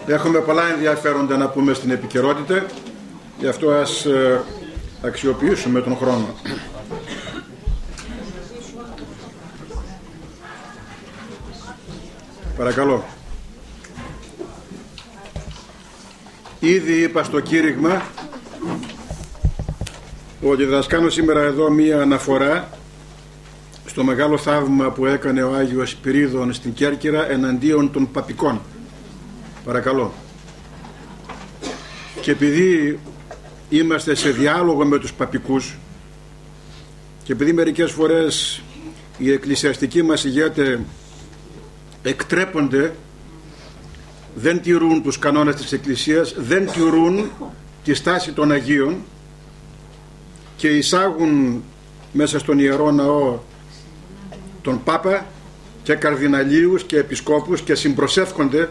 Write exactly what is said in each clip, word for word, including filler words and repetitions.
Έχουμε πολλά ενδιαφέροντα να πούμε στην επικαιρότητα, γι' αυτό ας ε, αξιοποιήσουμε τον χρόνο. Παρακαλώ. Ήδη είπα στο κήρυγμα ότι θα σας κάνω σήμερα εδώ μία αναφορά στο μεγάλο θαύμα που έκανε ο Άγιος Σπυρίδων στην Κέρκυρα εναντίον των παπικών. Παρακαλώ. Και επειδή είμαστε σε διάλογο με τους παπικούς και επειδή μερικές φορές οι εκκλησιαστικοί μας ηγέτες εκτρέπονται, δεν τηρούν τους κανόνες της Εκκλησίας, δεν τηρούν τη στάση των Αγίων και εισάγουν μέσα στον Ιερό Ναό τον Πάπα και καρδιναλίους και επισκόπους και συμπροσεύχονται.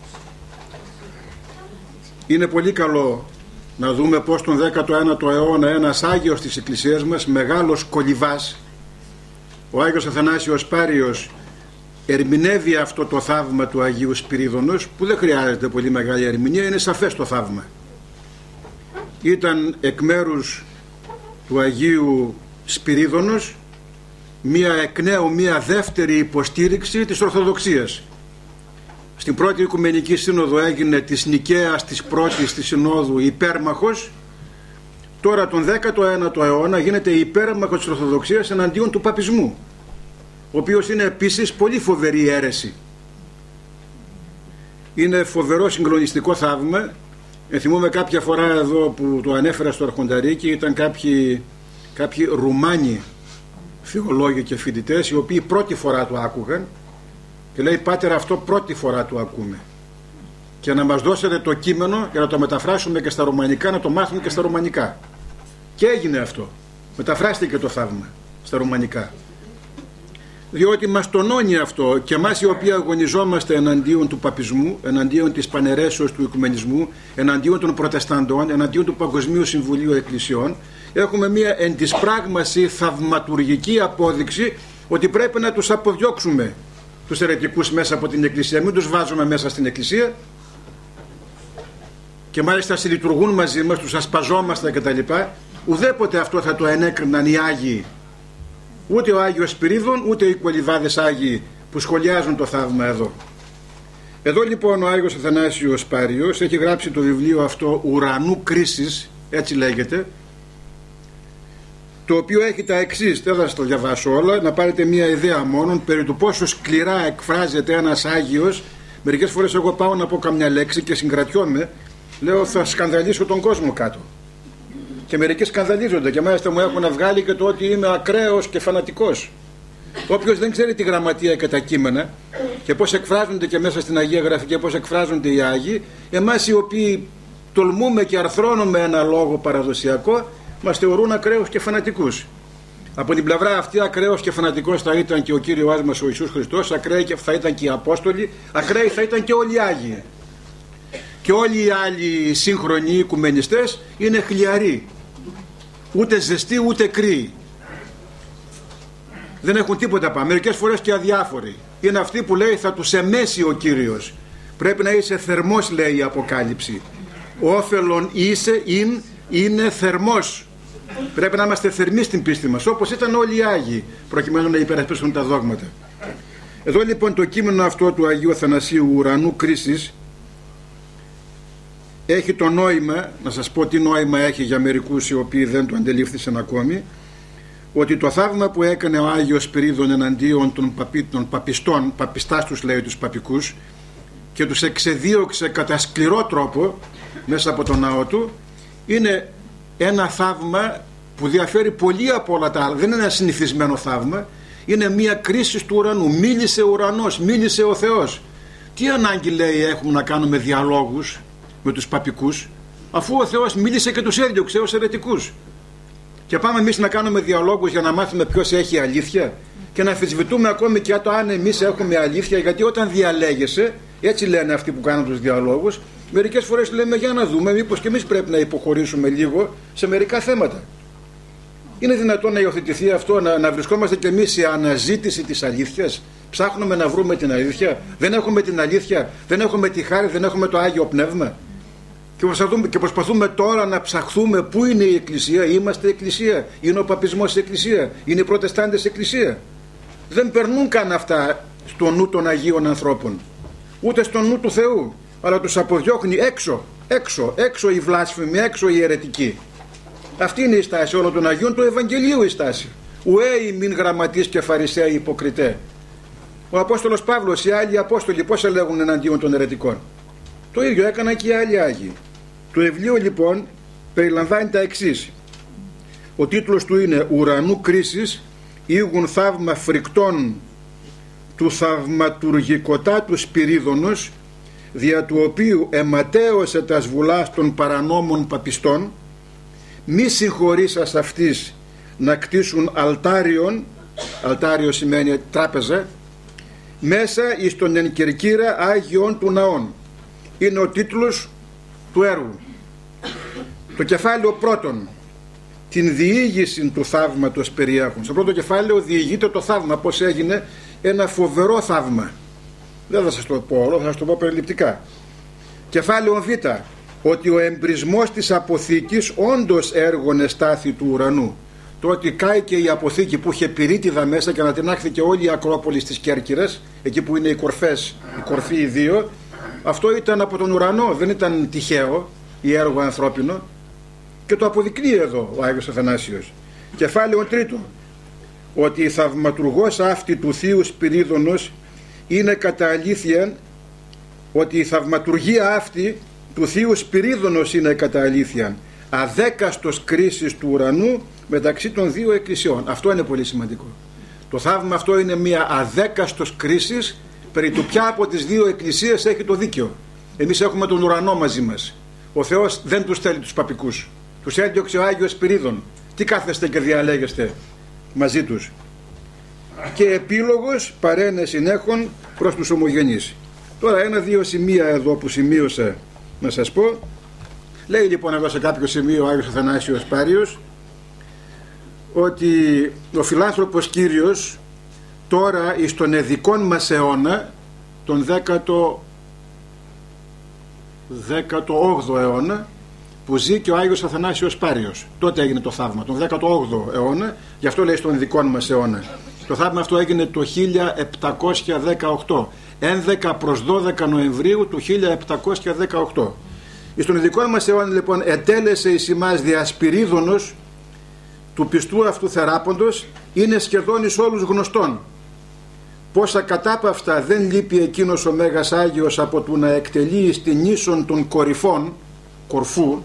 Είναι πολύ καλό να δούμε πως τον δέκατο ένατο αιώνα ένας Άγιος της Εκκλησίας μας, μεγάλος κολυβάς, ο Άγιος Αθανάσιος Πάριος, ερμηνεύει αυτό το θαύμα του Αγίου Σπυρίδωνος, που δεν χρειάζεται πολύ μεγάλη ερμηνεία, είναι σαφές το θαύμα. Ήταν εκ μέρους του Αγίου Σπυρίδωνος μία εκ νέου, μία δεύτερη υποστήριξη της Ορθοδοξίας. Στην πρώτη Οικουμενική Σύνοδο έγινε της Νικαίας της πρώτης της Συνόδου υπέρμαχος. Τώρα τον δέκατο ένατο αιώνα γίνεται υπέρμαχος της Ορθοδοξίας εναντίον του παπισμού, ο οποίος είναι επίσης πολύ φοβερή αίρεση. Είναι φοβερό συγκλονιστικό θαύμα. Θυμούμαι κάποια φορά εδώ που το ανέφερα στο Αρχονταρίκι, ήταν κάποιοι, κάποιοι Ρουμάνοι θεολόγοι και φοιτητές, οι οποίοι πρώτη φορά το άκουγαν και λέει: «Πάτερ, αυτό πρώτη φορά το ακούμε και να μας δώσετε το κείμενο για να το μεταφράσουμε και στα ρουμανικά, να το μάθουμε και στα ρουμανικά». Και έγινε αυτό, μεταφράστηκε το θαύμα στα ρουμανικά, διότι μας τονώνει αυτό και εμάς οι οποίοι αγωνιζόμαστε εναντίον του παπισμού, εναντίον της παναιρέσεως του οικουμενισμού, εναντίον των προτεσταντών, εναντίον του Παγκοσμίου Συμβουλίου Εκκλησιών, έχουμε μία εν της πράγμαση θαυματουργική απόδειξη ότι πρέπει να τους αποδιώξουμε τους αιρετικούς μέσα από την Εκκλησία. Μην τους βάζουμε μέσα στην Εκκλησία και μάλιστα συλλειτουργούν μαζί μας, τους ασπαζόμαστε κτλ. Ουδέποτε αυτό θα το ενέκριναν οι Άγιοι, ούτε ο Άγιος Σπυρίδων ούτε οι κολυβάδες Άγιοι που σχολιάζουν το θαύμα εδώ. Εδώ λοιπόν ο Άγιος Αθανάσιος Πάριος έχει γράψει το βιβλίο αυτό «Ουρανού κρίσης», έτσι λέγεται, το οποίο έχει τα εξής, δεν θα σας το διαβάσω όλα, να πάρετε μια ιδέα μόνον περί του πόσο σκληρά εκφράζεται ένας Άγιος. Μερικές φορές εγώ πάω να πω καμιά λέξη και συγκρατιόμαι, λέω θα σκανδαλίσω τον κόσμο κάτω. Και μερικοί σκανδαλίζονται και μάλιστα μου έχουν βγάλει και το ότι είμαι ακραίος και φανατικός. Όποιος δεν ξέρει τη γραμματεία και τα κείμενα και πώς εκφράζονται και μέσα στην Αγία Γραφή και πώς εκφράζονται οι Άγιοι, εμάς οι οποίοι τολμούμε και αρθρώνουμε ένα λόγο παραδοσιακό, μας θεωρούν ακραίους και φανατικούς. Από την πλευρά αυτή ακραίος και φανατικός θα ήταν και ο Κύριος μας ο Ιησούς Χριστός, ακραίοι θα ήταν και οι Απόστολοι, ακραίοι θα ήταν και όλοι οι Άγιοι. Και όλοι οι άλλοι σύγχρονοι οικουμενιστές είναι χλιαροί, ούτε ζεστοί ούτε κρύοι. Δεν έχουν τίποτα πάνω, μερικές φορές και αδιάφοροι. Είναι αυτοί που λέει θα τους εμέσει ο Κύριος. Πρέπει να είσαι θερμός, λέει η Αποκάλυψη. Όφελον είσαι, ειν, είναι θερμός. Πρέπει να είμαστε θερμοί στην πίστη μας, όπως ήταν όλοι οι Άγιοι, προκειμένου να υπερασπίσουν τα δόγματα. Εδώ λοιπόν το κείμενο αυτό του Αγίου Αθανασίου «Ουρανού κρίσης» έχει το νόημα, να σας πω τι νόημα έχει για μερικούς οι οποίοι δεν το αντελήφθησαν ακόμη, ότι το θαύμα που έκανε ο Άγιος Σπυρίδων εναντίον των, παπί, των παπιστών, παπιστάς τους λέει τους παπικούς, και τους εξεδίωξε κατά σκληρό τρόπο μέσα από τον ναό του, είναι ένα θαύμα που διαφέρει πολύ από όλα τα άλλα. Δεν είναι ένα συνηθισμένο θαύμα, είναι μια κρίση του ουρανού. Μίλησε ο ουρανός, μίλησε ο Θεός. Τι ανάγκη λέει έχουμε να κάνουμε διαλόγους με τους παπικούς, αφού ο Θεός μίλησε και τους έδιωξε ως αιρετικούς? Και πάμε εμείς να κάνουμε διαλόγους για να μάθουμε ποιος έχει αλήθεια και να αμφισβητούμε ακόμη και το αν εμείς έχουμε αλήθεια, γιατί όταν διαλέγεσαι, έτσι λένε αυτοί που κάνουν τους διαλόγους, μερικές φορές λέμε για να δούμε μήπως και εμείς πρέπει να υποχωρήσουμε λίγο σε μερικά θέματα. Είναι δυνατόν να υιοθετηθεί αυτό, να, να βρισκόμαστε κι εμείς σε αναζήτηση της αλήθειας? Ψάχνουμε να βρούμε την αλήθεια. Δεν έχουμε την αλήθεια, δεν έχουμε τη χάρη, δεν έχουμε το Άγιο Πνεύμα. Και προσπαθούμε, και προσπαθούμε τώρα να ψαχθούμε πού είναι η Εκκλησία. Είμαστε Εκκλησία. Είναι ο παπισμός Εκκλησία. Είναι οι Προτεστάντες Εκκλησία. Δεν περνούν καν αυτά στο νου των Αγίων ανθρώπων. Ούτε στο νου του Θεού. Αλλά τους αποδιώχνει έξω, έξω, έξω οι βλάσφημοι, έξω οι αιρετικοί. Αυτή είναι η στάση όλων των Αγίων, του Ευαγγελίου η στάση. Ουέι μην γραμματείς και φαρισαίοι υποκριτέ. Ο Απόστολος Παύλος, οι άλλοι Απόστολοι πώς έλεγουν εναντίον των αιρετικών? Το ίδιο έκαναν και οι άλλοι Άγιοι. Το βιβλίο λοιπόν περιλαμβάνει τα εξής. Ο τίτλος του είναι «Ουρανού κρίσης, ήγουν θαύμα φρικτών του θαυματουργικοτά του Σπυρίδωνος, δια του οποίου εματέωσε τας βουλάς των παρανόμων παπιστών, μη συγχωρήσας αυτής να κτίσουν αλτάριον», αλτάριο σημαίνει τράπεζα, «μέσα εις τον εν κερκύρα Άγιον του ναών». Είναι ο τίτλος του έργου. Το κεφάλαιο πρώτον, την διήγηση του θαύματος περιέχουν. Στο πρώτο κεφάλαιο διηγείται το θαύμα, πώς έγινε ένα φοβερό θαύμα. Δεν θα σας το πω όλο, θα σας το πω περιληπτικά. Κεφάλαιο Β, ότι ο εμπρισμός της αποθήκης όντως έργον εστάθη του ουρανού. Το ότι κάηκε η αποθήκη που είχε πυρίτιδα μέσα και ανατινάχθηκε όλη η Ακρόπολη της Κέρκυρας, εκεί που είναι οι κορφές, οι κορφοί οι δύο, αυτό ήταν από τον ουρανό, δεν ήταν τυχαίο ή έργο ανθρώπινο, και το αποδεικνύει εδώ ο Άγιος Αθανάσιος. Κεφάλαιο τρίτο, ότι η θαυματουργός αυτή του Θείου Σπυρίδωνος είναι κατά αλήθεια, ότι η θαυματουργία αυτή του Θείου Σπυρίδωνος είναι κατά αλήθεια αδέκαστος κρίσης του ουρανού μεταξύ των δύο εκκλησιών. Αυτό είναι πολύ σημαντικό. Το θαύμα αυτό είναι μια αδέκαστος κρίσης περί του ποια από τις δύο εκκλησίες έχει το δίκιο. Εμείς έχουμε τον ουρανό μαζί μας. Ο Θεός δεν τους θέλει τους παπικούς. Τους έδιωξε ο Άγιος Σπυρίδων. Τι κάθεστε και διαλέγεστε μαζί τους? Και επίλογος παρένε συνέχων προς τους ομογενείς. Τώρα ένα-δύο σημεία εδώ που σημείωσα να σας πω. Λέει λοιπόν εδώ σε κάποιο σημείο ο Άγιος Αθανάσιος Πάριος ότι ο φιλάνθρωπος Κύριος τώρα εις τον εδικών μας αιώνα, τον δέκατο όγδοο αιώνα, που ζει και ο Άγιος Αθανάσιος Πάριος, τότε έγινε το θαύμα, τον δέκατο όγδοο αιώνα, γι' αυτό λέει στον δικών μας αιώνα. Το θαύμα αυτό έγινε το χίλια επτακόσια δεκαοκτώ, έντεκα προς δώδεκα Νοεμβρίου του χίλια επτακόσια δεκαοκτώ. Στον δικό μας αιώνα λοιπόν ετέλεσε εις ημάς διασπυρίδωνος του πιστού αυτού θεράποντος, είναι σχεδόν εις όλους γνωστόν. Πόσα κατάπαυστα δεν λείπει εκείνος ο Μέγας Άγιος από του να εκτελεί στην ίσον των κορυφών, κορφού,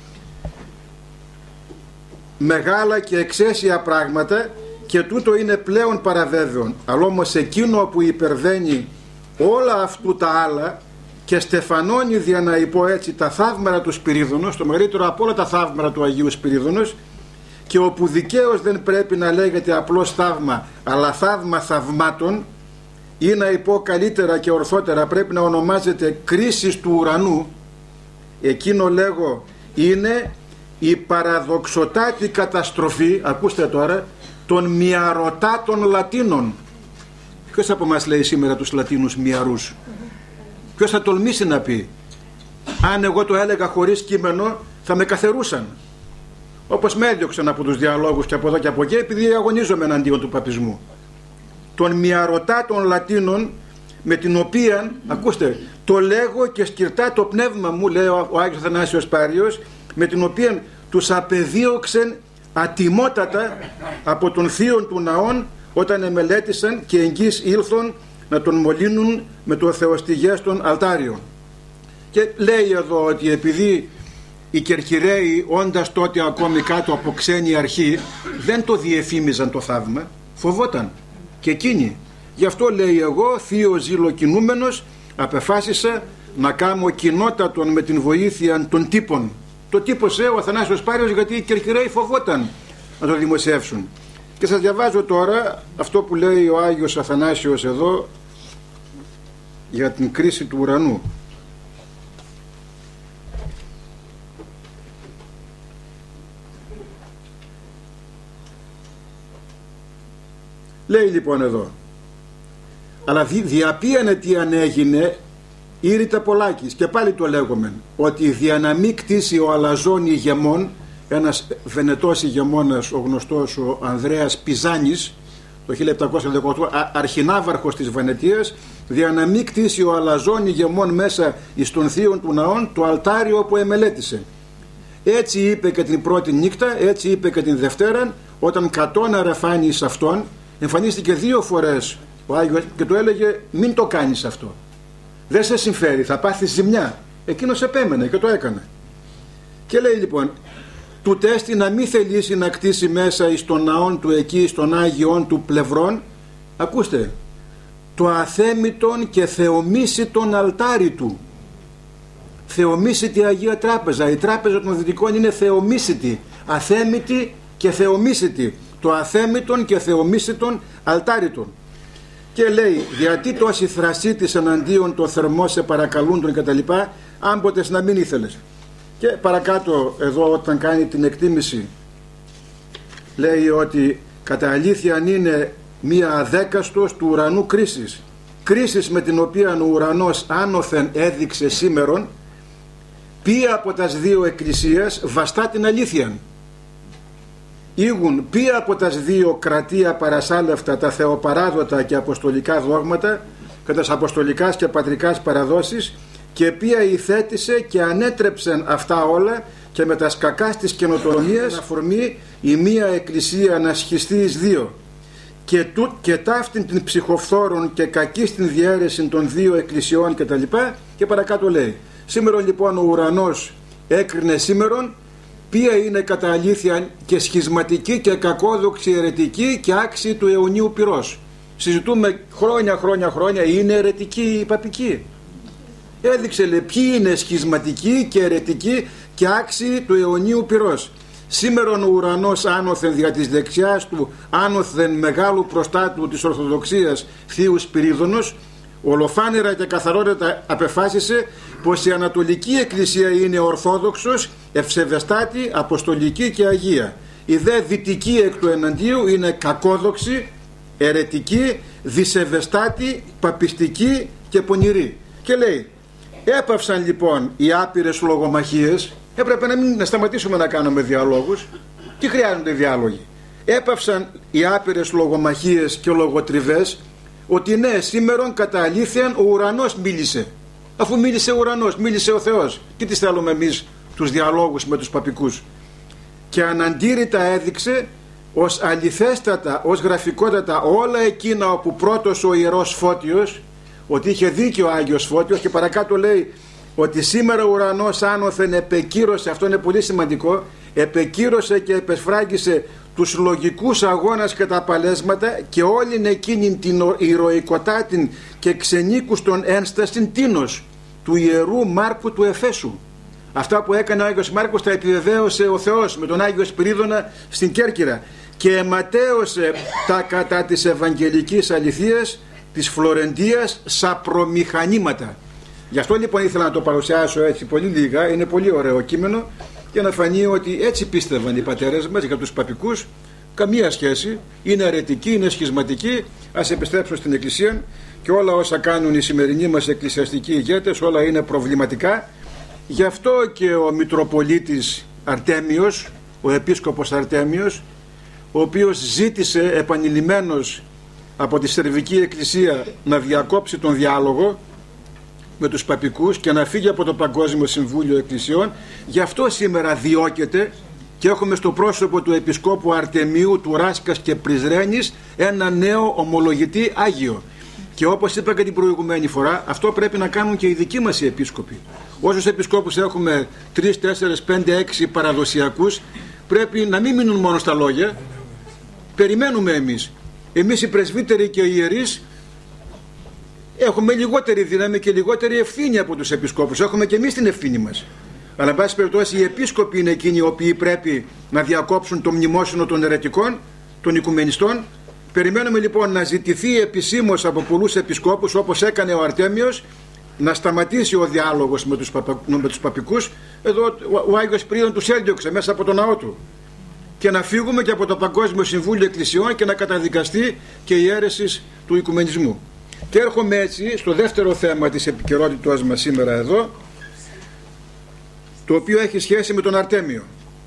μεγάλα και εξαίσια πράγματα, και τούτο είναι πλέον παραβέβαιον. Αλλά όμως εκείνο που υπερβαίνει όλα αυτού τα άλλα και στεφανώνει, δια να πω έτσι, τα θαύματα του Σπυρίδωνος, το μεγαλύτερο από όλα τα θαύματα του Αγίου Σπυρίδωνος, και όπου δικαίως δεν πρέπει να λέγεται απλώς θαύμα αλλά θαύμα θαυμάτων, ή να πω καλύτερα και ορθότερα πρέπει να ονομάζεται κρίσης του ουρανού, εκείνο λέγω είναι η παραδοξοτάτη καταστροφή, ακούστε τώρα, των μιαρωτάτων Λατίνων. Ποιος από μας λέει σήμερα τους Λατίνους μιαρούς? Ποιος θα τολμήσει να πει? Αν εγώ το έλεγα χωρίς κείμενο θα με καθερούσαν, όπως με έδιωξαν από τους διαλόγους και από εδώ και από εκεί, επειδή αγωνίζομαι εναντίον του παπισμού. Των μιαρωτάτων Λατίνων, με την οποία, ακούστε, το λέγω και σκυρτά το πνεύμα μου, λέει ο Άγιος Αθανάσιος Πάριος, με την οποία τους απεδίωξεν ατιμότατα από τον θείον του ναών, όταν εμελέτησαν και εγγύς ήλθον να τον μολύνουν με το θεοστιγές των αλτάριων. Και λέει εδώ ότι επειδή οι Κερκυραίοι, όντας τότε ακόμη κάτω από ξένη αρχή, δεν το διεφήμιζαν το θαύμα, φοβόταν και εκείνοι. Γι' αυτό λέει, εγώ θείο ζηλοκινούμενος απεφάσισα να κάνω κοινότατον με την βοήθεια των τύπων. Το τύπωσε ο Αθανάσιος Πάριος γιατί οι Κερκυραίοι φοβόταν να το δημοσιεύσουν. Και σας διαβάζω τώρα αυτό που λέει ο Άγιος Αθανάσιος εδώ για την κρίση του ουρανού. Λέει λοιπόν εδώ, αλλά δι, διαπίανε τι αν έγινε ήρυτα πολλάκις, και πάλι το λέγομεν, ότι δια να μην κτίσει ο αλαζόν ηγεμόν, ένας Βενετός ηγεμόνας, ο γνωστός ο Ανδρέας Πιζάνης, το χίλια επτακόσια δεκαοκτώ, αρχινάβαρχος της Βενετίας, δια να μην κτίσει ο αλαζόν ηγεμόν μέσα εις των θείων του ναών το αλτάριο που εμελέτησε. Έτσι είπε και την πρώτη νύχτα, έτσι είπε και την Δευτέραν, όταν κατώναρε φάνη εις αυτόν, εμφανίστηκε δύο φορές ο Άγιος και του έλεγε μην το κάνεις αυτό, δεν σε συμφέρει, θα πάθεις ζημιά. Εκείνος επέμενε και το έκανε. Και λέει λοιπόν, του τέστη να μην θελήσει να κτίσει μέσα εις των ναών του εκεί, στον Άγιον του πλευρών, ακούστε, το αθέμητον και θεομίσιτον αλτάρι του. Θεομίσιτη Αγία Τράπεζα, η τράπεζα των Δυτικών είναι θεομίσιτη, αθέμητη και θεομίσιτη, το αθέμητον και θεομίσιτον αλτάρι του. Και λέει, γιατί τόση θρασί της εναντίον το θερμό σε παρακαλούντον και τα λοιπά, άμποτες να μην ήθελες. Και παρακάτω εδώ όταν κάνει την εκτίμηση λέει ότι κατά αλήθειαν είναι μία αδέκαστος του ουρανού κρίσης, κρίσης με την οποία ο ουρανός άνωθεν έδειξε σήμερον, ποια από τας δύο εκκλησίας βαστά την αλήθειαν. Ήγουν ποια από τας δύο κρατεία παρασάλευτα τα θεοπαράδοτα και αποστολικά δόγματα και τας αποστολικάς και πατρικάς παραδόσεις, και ποια υθέτησε και ανέτρεψεν αυτά όλα και με τα κακάς της καινοτομίας αφορμή η μία εκκλησία να σχιστεί εις δύο, και, του, και ταύτην την ψυχοφθόρων και κακή στην διαίρεση των δύο εκκλησιών και τα λοιπά. Και παρακάτω λέει, σήμερα λοιπόν ο ουρανός έκρινε σήμερον ποια είναι κατά αλήθεια και σχισματική και κακόδοξη αιρετική και άξιοι του αιωνίου πυρός. Συζητούμε χρόνια χρόνια χρόνια, είναι αιρετική η παπική. Έδειξε λέει ποιοι είναι σχισματικοί και αιρετικοί και άξιοι του αιωνίου πυρός. Σήμερον ο ουρανός άνωθεν δια της δεξιάς του, άνωθεν μεγάλου προστάτου της Ορθοδοξίας Θείου Σπυρίδωνος, ολοφάνερα και καθαρότητα απεφάσισε πως η Ανατολική Εκκλησία είναι ορθόδοξος, ευσεβεστάτη, αποστολική και αγία. Η δε δυτική εκ του εναντίου είναι κακόδοξη, αιρετική, δυσεβεστάτη, παπιστική και πονηρή. Και λέει, έπαυσαν λοιπόν οι άπειρες λογομαχίες. Έπρεπε να, μην, να σταματήσουμε να κάνουμε διαλόγους. Τι χρειάζονται οι διάλογοι? Έπαυσαν οι άπειρες λογομαχίες και λογοτριβές, ότι ναι, σήμερον κατά αλήθειαν ο ουρανός μίλησε. Αφού μίλησε ο ουρανός, μίλησε ο Θεός. Τι τις θέλουμε εμείς τους διαλόγους με τους παπικούς? Και αναντήρητα έδειξε ως αληθέστατα, ως γραφικότατα όλα εκείνα όπου πρώτος ο Ιερός Φώτιος, ότι είχε δίκιο ο Άγιος Φώτιος, και παρακάτω λέει ότι σήμερα ο ουρανός άνωθεν επεκύρωσε, αυτό είναι πολύ σημαντικό, επεκύρωσε και επεσφράγγισε τους λογικούς αγώνας και τα παλέσματα και όλην εκείνην την ηρωικοτάτην και ξενίκους των ένστασιν τίνος του Ιερού Μάρκου του Εφέσου. Αυτά που έκανε ο Άγιος Μάρκος τα επιβεβαίωσε ο Θεός με τον Άγιο Σπυρίδωνα στην Κέρκυρα και αιματέωσε τα κατά της Ευαγγελικής αληθείας της Φλωρεντίας σαν προμηχανήματα. Γι' αυτό λοιπόν ήθελα να το παρουσιάσω έτσι πολύ λίγα, είναι πολύ ωραίο κείμενο, για να φανεί ότι έτσι πίστευαν οι πατέρες μας για τους παπικούς, καμία σχέση, είναι αρετικοί, είναι σχισματικοί. Ας επιστρέψω στην Εκκλησία, και όλα όσα κάνουν οι σημερινοί μας εκκλησιαστικοί ηγέτες όλα είναι προβληματικά. Γι' αυτό και ο Μητροπολίτης Αρτέμιος, ο Επίσκοπος Αρτέμιος, ο οποίος ζήτησε επανειλημμένος από τη Σερβική Εκκλησία να διακόψει τον διάλογο με τους παπικούς και να φύγει από το Παγκόσμιο Συμβούλιο Εκκλησιών, γι' αυτό σήμερα διώκεται, και έχουμε στο πρόσωπο του Επισκόπου Αρτεμίου, του Ράσκας και Πριζρένης ένα νέο ομολογητή Άγιο. Και όπως είπα και την προηγουμένη φορά, αυτό πρέπει να κάνουν και οι δικοί μας οι επίσκοποι. Όσους επισκόπους έχουμε, τρεις, τέσσερις, πέντε, έξι παραδοσιακούς, πρέπει να μην μείνουν μόνο στα λόγια. Περιμένουμε εμείς. Εμείς οι πρεσβύτεροι και οι ιερείς έχουμε λιγότερη δύναμη και λιγότερη ευθύνη από τους επισκόπους. Έχουμε και εμείς την ευθύνη μας. Αλλά, εν πάση περιπτώσει, οι επίσκοποι είναι εκείνοι οι οποίοι πρέπει να διακόψουν το μνημόσυνο των αιρετικών, των οικουμενιστών. Περιμένουμε λοιπόν να ζητηθεί επισήμως από πολλούς επισκόπους, όπως έκανε ο Αρτέμιος, να σταματήσει ο διάλογος με τους, παπα, με τους παπικούς. Εδώ ο, ο Άγιος Σπυρίδων τους έδιωξε μέσα από το ναό του. και να φύγουμε και από το Παγκόσμιο Συμβούλιο Εκκλησιών και να καταδικαστεί και η αίρεση του οικουμενισμού. Και έρχομαι έτσι στο δεύτερο θέμα της επικαιρότητας μας σήμερα εδώ, το οποίο έχει σχέση με τον Αρτέμιο.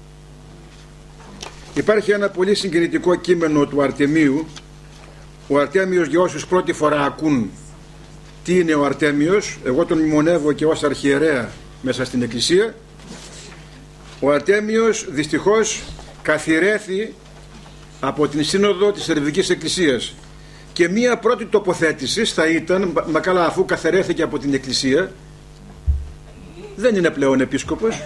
Υπάρχει ένα πολύ συγκινητικό κείμενο του Αρτεμίου. Ο Αρτέμιος, για όσους πρώτη φορά ακούν τι είναι ο Αρτέμιος, εγώ τον μνημονεύω και ως αρχιερέα μέσα στην Εκκλησία. Ο Αρτέμιος δυστυχώς καθιερέθη από την Σύνοδο της Σερβικής Εκκλησίας και μία πρώτη τοποθέτηση θα ήταν, μα καλά, αφού καθιερέθηκε από την Εκκλησία, δεν είναι πλέον επίσκοπος.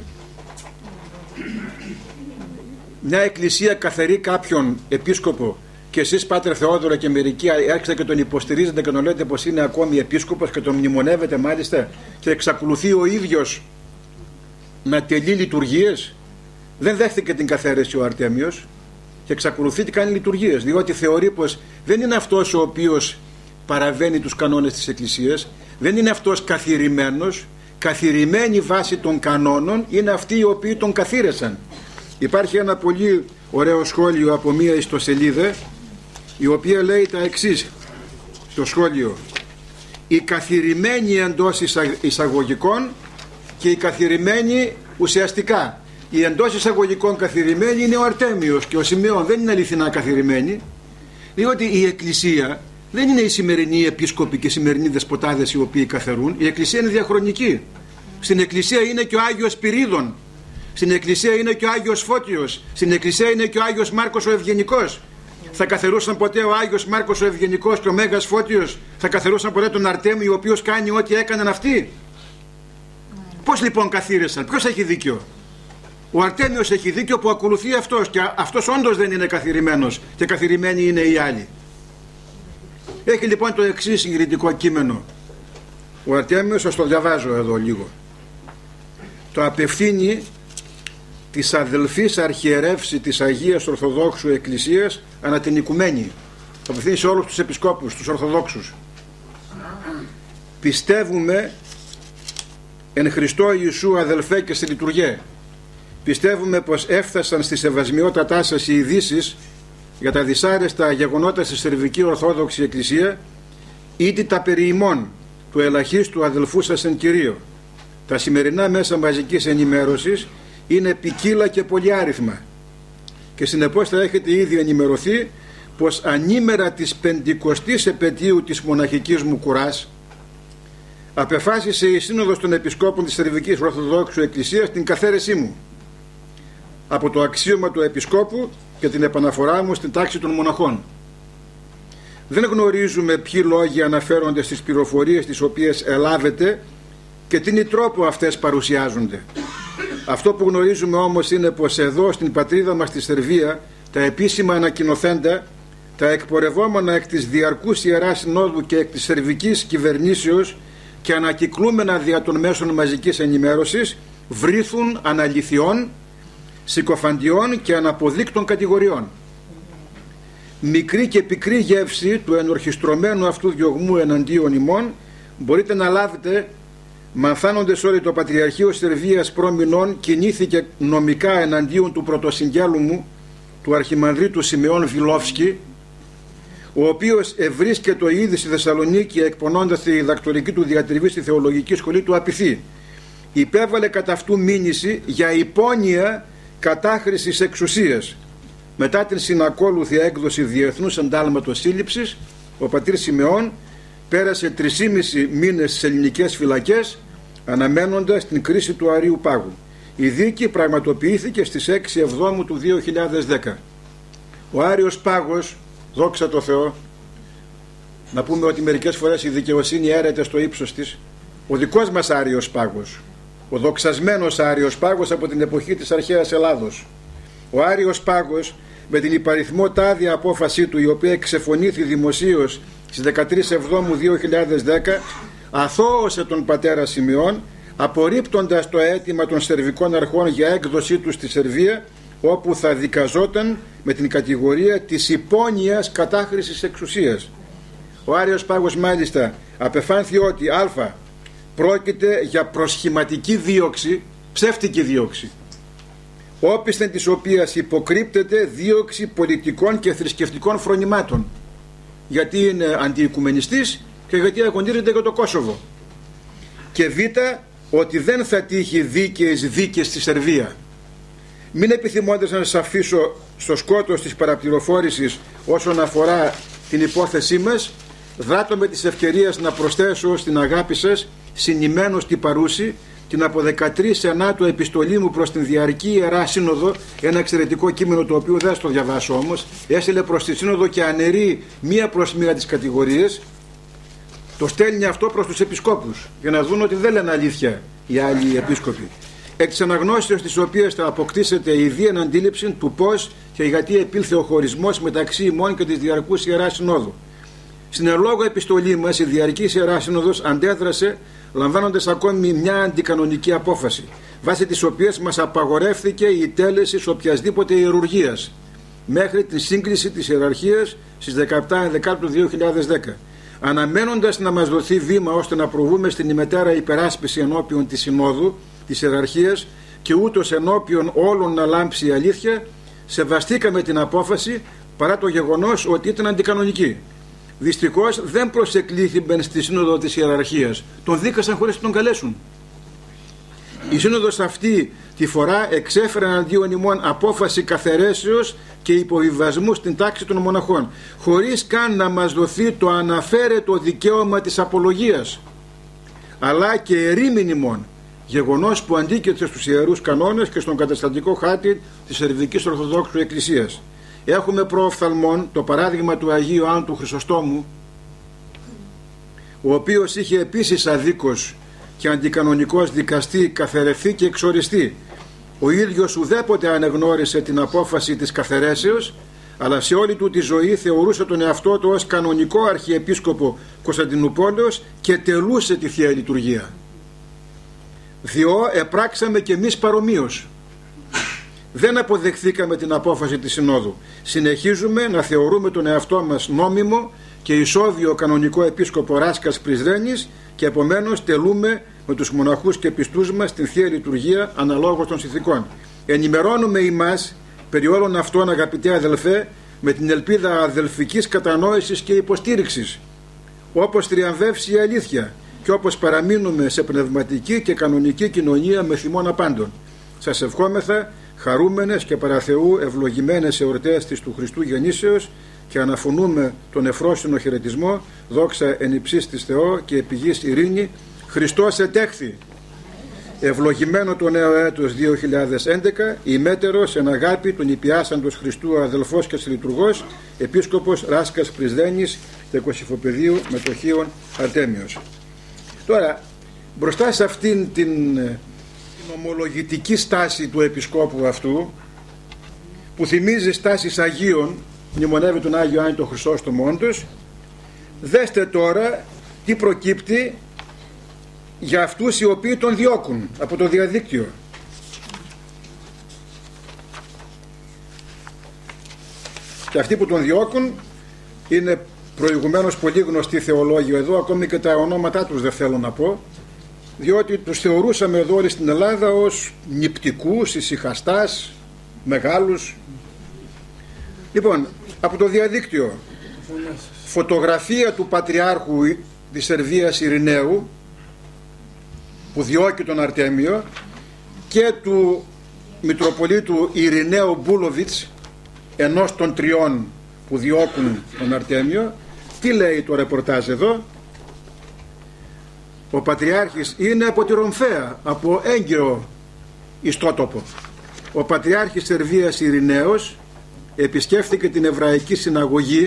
Μια εκκλησία καθαρεί κάποιον επίσκοπο και εσείς, Πάτερ Θεόδωρο, και μερικοί έρχεστε και τον υποστηρίζετε και τον λέτε πως είναι ακόμη επίσκοπος και τον μνημονεύετε μάλιστα και εξακολουθεί ο ίδιος να τελεί λειτουργίες. Δεν δέχτηκε την καθαίρεση ο Αρτέμιος και εξακολουθεί και κάνει λειτουργίες, διότι θεωρεί πως δεν είναι αυτός ο οποίος παραβαίνει τους κανόνες της Εκκλησίας, δεν είναι αυτός καθηρημένος. Καθηρημένη βάση των κανόνων είναι αυτοί οι οποίοι τον καθήρεσαν. Υπάρχει ένα πολύ ωραίο σχόλιο από μία ιστοσελίδα, η οποία λέει τα εξής στο σχόλιο: η καθηρημένη εντός εισαγωγικών και η καθηρημένη ουσιαστικά. Η εντός εισαγωγικών καθηρημένη είναι ο Αρτέμιος και ο Σημεών, δεν είναι αληθινά καθηρημένη, διότι η Εκκλησία δεν είναι οι σημερινοί επίσκοποι και οι σημερινοί δεσποτάδες οι οποίοι καθερούν. Η Εκκλησία είναι διαχρονική. Στην Εκκλησία είναι και ο Άγιος Πυρίδων, στην Εκκλησία είναι και ο Άγιος Φώτιος, στην Εκκλησία είναι και ο Άγιος Μάρκος ο Ευγενικός. Θα καθερούσαν ποτέ ο Άγιος Μάρκος ο Ευγενικός και ο Μέγας Φώτιος, θα καθερούσαν ποτέ τον Αρτέμιο, ο οποίος κάνει ό,τι έκαναν αυτοί? Πώς λοιπόν καθήρεσαν? Ποιος έχει δίκιο? Ο Αρτέμιος έχει δίκιο που ακολουθεί αυτός, και αυτός όντως δεν είναι καθηρημένος και καθηρημένοι είναι οι άλλοι. Έχει λοιπόν το εξής συγκριτικό κείμενο ο Αρτέμιος, σας το διαβάζω εδώ λίγο. Το απευθύνει της αδελφής αρχιερεύση της Αγίας Ορθοδόξου Εκκλησίας ανά την οικουμένη. Το απευθύνει σε όλους τους επισκόπους, τους Ορθοδόξους. Πιστεύουμε εν Χριστώ Ιησού αδελφέ και στη λειτουργία. Πιστεύουμε πως έφτασαν στη σεβασμιότατά σας οι ειδήσεις για τα δυσάρεστα γεγονότα στη Σερβική Ορθόδοξη Εκκλησία, ήτι τα περί ημών του ελαχίστου αδελφού σας εν Κυρίω. Τα σημερινά μέσα μαζικής ενημέρωσης είναι ποικίλα και πολυάριθμα και συνεπώς θα έχετε ήδη ενημερωθεί πως ανήμερα της πεντηκοστής επετείου της μοναχικής μου κουράς απεφάσισε η Σύνοδος των Επισκόπων της Σερβικής Ορθοδόξου Εκκλησίας την καθαίρεσή μου από το αξίωμα του Επισκόπου και την επαναφορά μου στην τάξη των μοναχών. Δεν γνωρίζουμε ποιοι λόγοι αναφέρονται στις πληροφορίες τις οποίες ελάβετε και τι τρόπο αυτές παρουσιάζονται. Αυτό που γνωρίζουμε όμως είναι πως εδώ στην πατρίδα μας στη Σερβία τα επίσημα ανακοινοθέντα, τα εκπορευόμενα εκ της διαρκούς Ιεράς Συνόδου και εκ της σερβικής κυβερνήσεως και ανακυκλούμενα δια των μέσων μαζικής ενημέρωσης βρίθουν αναλυθιών, συκοφαντιών και αναποδείκτων κατηγοριών. Μικρή και πικρή γεύση του ενορχιστρωμένου αυτού διωγμού εναντίον ημών μπορείτε να λάβετε μαθάνοντες όλοι το Πατριαρχείο Σερβίας προμηνών κινήθηκε νομικά εναντίον του πρωτοσυγγέλου μου, του Αρχιμανδρίτου Σιμεών Βιλόφσκι, ο οποίος ευρίσκεται ήδη στη Θεσσαλονίκη εκπονώντας τη διδακτορική του διατριβή στη Θεολογική Σχολή του Απιθή. Υπέβαλε κατά αυτού μήνυση για υπόνοια κατάχρησης εξουσίας. Μετά την συνακόλουθη έκδοση διεθνούς εντάλματος σύλληψης, ο πατήρ Σιμεών πέρασε τρισήμισι μήνες στις ελληνικές φυλακές αναμένοντας την κρίση του Αρείου Πάγου. Η δίκη πραγματοποιήθηκε στις έξι Εβδόμου του δύο χιλιάδες δέκα. Ο Άριος Πάγος, δόξα τω Θεώ, να πούμε ότι μερικές φορές η δικαιοσύνη έρεται στο ύψος της, ο δικός μας Άριος Πάγος, ο δοξασμένος Άριος Πάγος από την εποχή της αρχαίας Ελλάδος. Ο Άριος Πάγος με την υπαριθμό τάδια απόφασή του, η οποία εξεφωνήθη δημοσίως στις δεκατρείς Εβδόμου δύο χιλιάδες δέκα, αθώωσε τον πατέρα Σιμεών, απορρίπτοντας το αίτημα των σερβικών αρχών για έκδοσή του στη Σερβία, όπου θα δικαζόταν με την κατηγορία της υπόνοιας κατάχρησης εξουσίας. Ο Άριος Πάγος μάλιστα απεφάνθη ότι α. πρόκειται για προσχηματική δίωξη, ψεύτικη δίωξη, όπισθεν της οποίας υποκρύπτεται δίωξη πολιτικών και θρησκευτικών φρονημάτων, γιατί είναι αντιοικουμενιστής και γιατί αγωνίζεται για το Κόσοβο. Και β, ότι δεν θα τύχει δίκαιες δίκες στη Σερβία. Μην επιθυμώντας να σας αφήσω στο σκότος της παραπληροφόρησης όσον αφορά την υπόθεσή μας, δράτω με τις ευκαιρίες να προσθέσω στην αγάπη σας, συνημένος την παρούση, την από δεκατρείς ενάτου επιστολή μου προς την Διαρκή Ιερά Σύνοδο, ένα εξαιρετικό κείμενο το οποίο δεν θα το διαβάσω όμως, έστειλε προς τη Σύνοδο και αναιρεί μία προς μία τις κατηγορίες, το στέλνει αυτό προς τους επισκόπους για να δουν ότι δεν λένε αλήθεια οι άλλοι επίσκοποι. Εκ της αναγνώσεως της οποίας θα αποκτήσετε η ιδίαν αντίληψη του πώς και γιατί επήλθε ο χωρισμός μεταξύ ημών και της Διαρκούς Ιεράς Συνόδου. Στην ελόγω επιστολή μας η Διαρκής Ιερά Σύνοδος αντέδρασε λαμβάνοντας ακόμη μια αντικανονική απόφαση, βάσει της οποίας μας απαγορεύθηκε η τέλεση οποιασδήποτε ιερουργίας μέχρι τη σύγκληση της ιεραρχίας στις δεκαεπτά ενδεκάτου του δύο χιλιάδες δέκα, αναμένοντας να μας δοθεί βήμα ώστε να προβούμε στην ημετέρα υπεράσπιση ενώπιον της Συνόδου, της ιεραρχίας, και ούτως ενώπιον όλων να λάμψει η αλήθεια. Σεβαστήκαμε την απόφαση παρά το γεγονός ότι ήταν αντικανονική. Δυστυχώς δεν προσεκλήθηκαν στη Σύνοδο της Ιεραρχίας. Τον δίκασαν χωρίς να τον καλέσουν. Η Σύνοδος αυτή τη φορά εξέφερε εναντίον ημών απόφαση καθαιρέσεως και υποβιβασμού στην τάξη των μοναχών, χωρίς καν να μας δοθεί το αναφέρετο δικαίωμα της απολογίας, αλλά και ερήμην ημών, γεγονός που αντίκειται στους ιερούς κανόνες και στον καταστατικό χάρτη της Σερβικής Ορθοδόξου Εκκλησίας. Έχουμε προοφθαλμόν το παράδειγμα του Αγίου Ιωάννου του Χρυσοστόμου, ο οποίος είχε επίσης αδίκως και αντικανονικός δικαστή, καθαιρεθεί και εξοριστεί. Ο ίδιος ουδέποτε ανεγνώρισε την απόφαση της καθαιρέσεως, αλλά σε όλη του τη ζωή θεωρούσε τον εαυτό του ως κανονικό αρχιεπίσκοπο Κωνσταντινούπολεως και τελούσε τη Θεία Λειτουργία. Διό επράξαμε κι εμείς παρομοίως. Δεν αποδεχθήκαμε την απόφαση της Συνόδου. Συνεχίζουμε να θεωρούμε τον εαυτό μας νόμιμο και ισόβιο κανονικό επίσκοπο Ράσκας Πρισδένης και επομένως τελούμε με τους μοναχούς και πιστούς μας την Θεία Λειτουργία αναλόγως των συνθηκών. Ενημερώνουμε ημάς περί όλων αυτών, αγαπητέ αδελφέ, με την ελπίδα αδελφικής κατανόησης και υποστήριξης, όπως τριαμβεύσει η αλήθεια και όπως παραμείνουμε σε πνευματική και κανονική κοινωνία με θυμόν απάντων. Σας ευχόμεθα χαρούμενες και παρά Θεού ευλογημένες εορτές της του Χριστού Γεννήσεως και αναφωνούμε τον εφρόσινο χαιρετισμό, δόξα εν υψής της Θεό και επιγής ειρήνη, Χριστός ετέχθη. Ευλογημένο το νέο έτος δύο χιλιάδες έντεκα, ημέτερος εν αγάπη τον υπιάσαντος Χριστού αδελφός και συλλειτουργός, επίσκοπος Ράσκας Πρισδένης και Κωσυφοπεδίου Μετοχίων Αρτέμιος. Τώρα, μπροστά σε αυτήν την, την ομολογητική στάση του επισκόπου αυτού, που θυμίζει στάσεις Αγίων, μνημονεύει τον Άγιο Άννη τον Χρυσόστομο όντως, δέστε τώρα τι προκύπτει για αυτούς οι οποίοι τον διώκουν από το διαδίκτυο. Και αυτοί που τον διώκουν είναι προηγουμένως πολύ γνωστοί θεολόγοι εδώ, ακόμη και τα ονόματά τους δεν θέλω να πω, διότι τους θεωρούσαμε εδώ όλοι στην Ελλάδα ως νηπτικούς, ησυχαστάς, μεγάλους. Λοιπόν, από το διαδίκτυο, φωτογραφία του Πατριάρχου της Σερβίας Ειρηναίου που διώκει τον Αρτέμιο και του Μητροπολίτου Ειρηναίου Μπούλοβιτς, ενός των τριών που διώκουν τον Αρτέμιο. Τι λέει το ρεπορτάζ εδώ? Ο Πατριάρχης είναι από τη Ρομφαία, από έγκυρο ιστότοπο. Ο Πατριάρχης Σερβίας Ειρηναίος επισκέφθηκε την Εβραϊκή Συναγωγή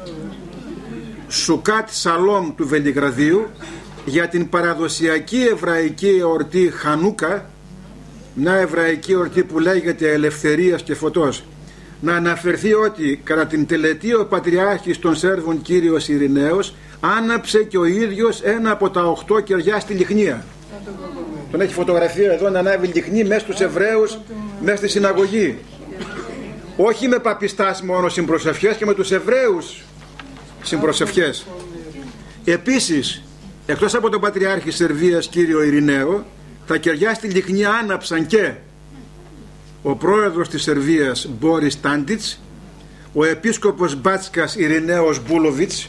Σουκάτ Σαλόμ του Βελιγραδίου για την παραδοσιακή εβραϊκή εορτή Χανούκα, μια εβραϊκή εορτή που λέγεται ελευθερίας και φωτός. Να αναφερθεί ότι κατά την τελετή ο Πατριάρχης των Σέρβων Κύριος Ειρηναίος άναψε και ο ίδιος ένα από τα οχτώ κεριά στη Λιχνία. Τον έχει φωτογραφία εδώ να ανάβει λιχνή μέσα στους Εβραίους, μέσα στη συναγωγή. Όχι με παπιστάς μόνο συμπροσευχές, και με τους Εβραίους συμπροσευχές. Επίσης, εκτός από τον Πατριάρχη Σερβίας Κύριο Ειρηναίο, τα κεριά στη Λιχνία άναψαν και ο πρόεδρος της Σερβίας Μπόρις Τάντιτς, ο επίσκοπος Μπάτσκας Ειρηναίος Μπούλοβιτς,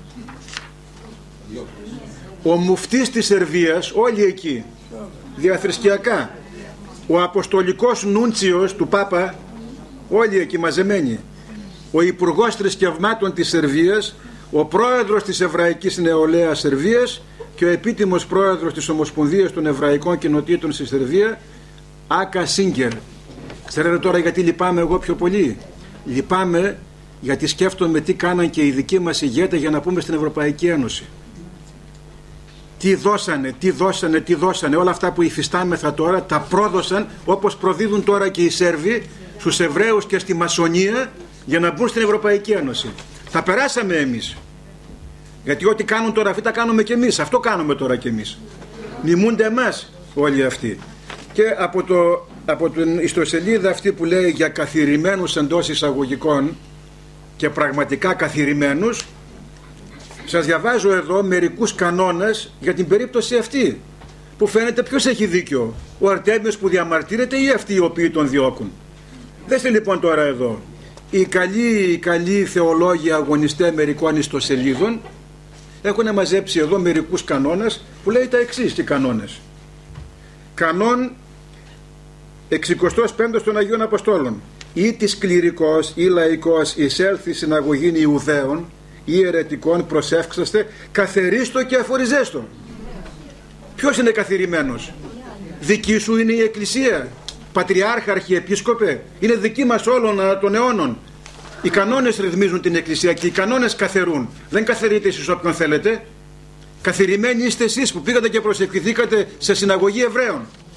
ο μουφτής της Σερβίας, όλοι εκεί, διαθρησκειακά, ο αποστολικός νούντσιος του Πάπα, όλοι εκεί μαζεμένοι, ο υπουργός θρησκευμάτων της Σερβίας, ο πρόεδρος της Εβραϊκής Νεολαίας Σερβίας και ο επίτιμος πρόεδρος της Ομοσπονδίας των Εβραϊκών Κοινοτήτων στη Σερβία, Άκα Σίγκερ. Ξέρετε τώρα γιατί λυπάμαι εγώ πιο πολύ? Λυπάμαι γιατί σκέφτομαι τι κάναν και οι δικοί μας ηγέτες για να πούμε στην Ευρωπαϊκή Ένωση. Τι δώσανε, τι δώσανε, τι δώσανε. Όλα αυτά που υφιστάμεθα τώρα τα πρόδωσαν, όπως προδίδουν τώρα και οι Σέρβοι στους Εβραίους και στη Μασονία, για να μπουν στην Ευρωπαϊκή Ένωση. Τα περάσαμε εμείς. Γιατί ό,τι κάνουν τώρα αυτοί τα κάνουμε και εμείς. Αυτό κάνουμε τώρα και εμείς. Μιμούνται εμάς όλοι αυτοί. Και από, το, από την ιστοσελίδα αυτή που λέει για καθηρημένους εντός εισαγωγικών και πραγματικά καθηρημένους, σας διαβάζω εδώ μερικούς κανόνες για την περίπτωση αυτή, που φαίνεται ποιος έχει δίκιο, ο Αρτέμιος που διαμαρτύρεται ή αυτοί οι οποίοι τον διώκουν. Δέστε λοιπόν τώρα εδώ, οι καλοί, οι καλοί θεολόγοι αγωνιστές μερικών ιστοσελίδων έχουν μαζέψει εδώ μερικούς κανόνες που λέει τα εξής οι κανόνες. Κανόν εξηκοστός πέμπτος των Αγίων Αποστόλων. Ή της κληρικός ή λαϊκός εισέλθει συναγωγήν Ιουδαίων ή αιρετικών, προσεύξαστε, καθερίστο και αφοριζέστο. Ποιος είναι καθηρημένος? Δική σου είναι η Εκκλησία, Πατριάρχα, Αρχιεπίσκοπε, είναι δική μας όλων των αιώνων. Οι κανόνες ρυθμίζουν την Εκκλησία και οι κανόνες καθερούν. Δεν καθερείτε εσείς όποιον θέλετε. Καθηρημένοι είστε εσείς που πήγατε και προσευχηθήκατε σε συναγωγή Εβραίων.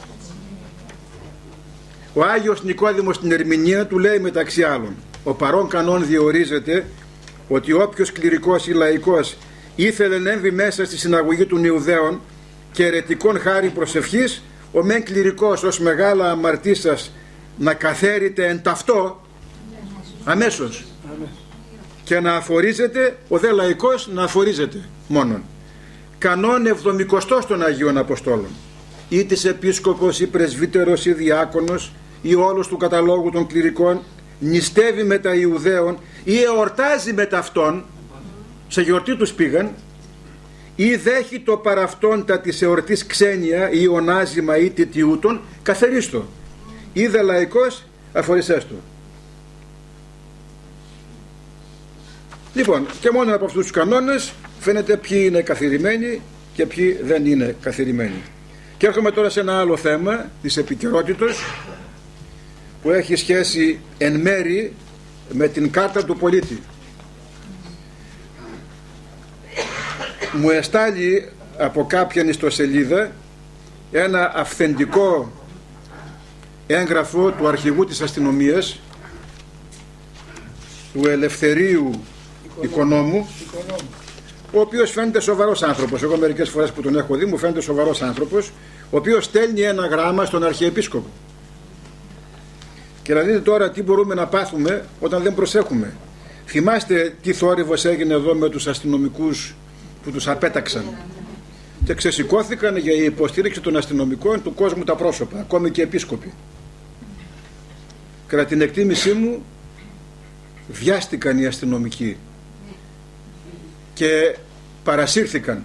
Ο Άγιος Νικόδημος στην Ερμηνεία του λέει μεταξύ άλλων, ο παρόν κανόν διορίζεται ότι όποιος κληρικός ή λαϊκός ήθελε να έμβει μέσα στη συναγωγή των Ιουδαίων και αιρετικών χάρη προσευχής, ο μεν κληρικός ως μεγάλα αμαρτήσας να καθαίρεται εν ταυτό αμέσως και να αφορίζεται, ο δε λαϊκός να αφορίζεται μόνον. Κανόν εβδομικοστός των Αγίων Αποστόλων, ή της επίσκοπος ή πρεσβύτερος ή διάκονος ή όλος του καταλόγου των κληρικών νηστεύει με τα Ιουδαίων ή εορτάζει με τα αυτών, σε γιορτή τους πήγαν, ή δέχει το παραυτόν τα της εορτής ξένια ή ονάζημα ή τιτιούτων, καθερίστο, ή δε λαϊκός αφορισέστο. Λοιπόν, και μόνο από αυτούς τους κανόνες φαίνεται ποιοι είναι καθηρημένοι και ποιοι δεν είναι καθηρημένοι. Και έρχομαι τώρα σε ένα άλλο θέμα της επικαιρότητος που έχει σχέση εν μέρη με την κάρτα του πολίτη. Μου εστάλει από κάποια ιστοσελίδα ένα αυθεντικό έγγραφο του αρχηγού της αστυνομίας, του Ελευθερίου Οικονόμου, ο οποίος φαίνεται σοβαρός άνθρωπος. Εγώ μερικές φορές που τον έχω δει μου φαίνεται σοβαρός άνθρωπος, ο οποίος στέλνει ένα γράμμα στον Αρχιεπίσκοπο. Και να δείτε τώρα τι μπορούμε να πάθουμε όταν δεν προσέχουμε. Θυμάστε τι θόρυβος έγινε εδώ με τους αστυνομικούς που τους απέταξαν και ξεσηκώθηκαν για η υποστήριξη των αστυνομικών του κόσμου τα πρόσωπα, ακόμη και επίσκοποι. Κατά την εκτίμησή μου βιάστηκαν οι αστυνομικοί και παρασύρθηκαν.